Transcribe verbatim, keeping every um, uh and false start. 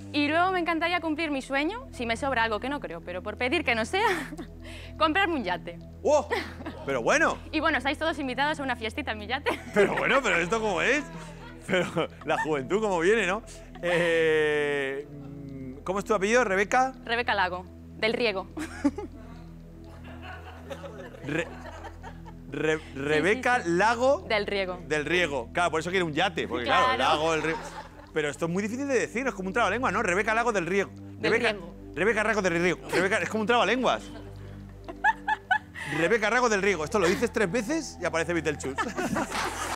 Y luego me encantaría cumplir mi sueño, si me sobra algo que no creo, pero por pedir que no sea, comprarme un yate. ¡Oh! Pero bueno. Y bueno, estáis todos invitados a una fiestita en mi yate. Pero bueno, pero ¿esto cómo es? Pero la juventud cómo viene, ¿no? Eh, ¿Cómo es tu apellido, Rebeca? Rebeca Lago, del Riego. Re, Re, Rebeca sí, sí. Lago... Del Riego. Del Riego. Claro, por eso quiere un yate, porque claro, Claro. Lago, el Riego... Pero esto es muy difícil de decir, es como un trabalengua, ¿no? Rebeca Lago del Riego. Del Rebeca, Riego. Rebeca Rago del Riego. Rebeca, es como un trabalenguas. Rebeca Rago del Riego. Esto lo dices tres veces y aparece Beetlejuice.